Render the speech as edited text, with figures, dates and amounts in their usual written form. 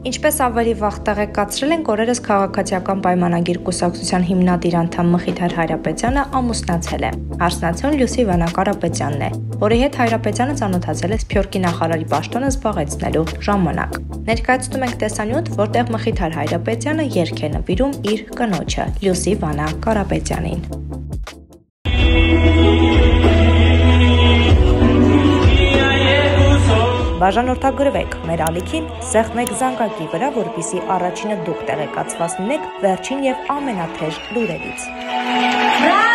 Ինչպես ավելի վաղ տեղեկացրել ենք, օրերս քաղաքացիական պայմանագիր կուսակցության հիմնադիր անդամ Mkhitar Hayrapetyan-ը ամուսնացել է։ Հարսնացուն Լուսի Վանա Կարապետյանն է, որի հետ Հայրապետյանը ծանոթացել է Սփյուռքի նախարարի պաշտոնը զբաղեցնելու ժամանակ։ Ներկայացնում ենք տեսանյութ, որտեղ Mkhitar Hayrapetyan-ը երգ է նվիրում իր կնոջը Լուսի Վանա Կարապետյանին։ Բաժանորդագրվեք մեր ալիքին, սեղմեք զանգակի վրա, որպեսզի առաջինը դուք տեղեկացված լինեք վերջին եւ ամենաթեժ լուրերից։